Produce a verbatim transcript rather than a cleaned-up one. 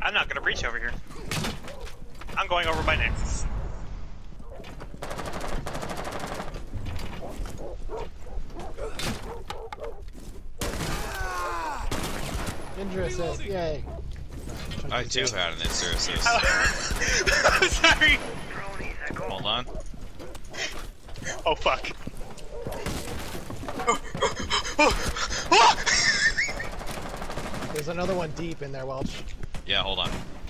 I'm not gonna breach over here. I'm going over by Nexus. Injure assist, yay. I too had an insert assist. Oh. I'm sorry. Hold on. Oh fuck. There's another one deep in there, Welch. Yeah, hold on.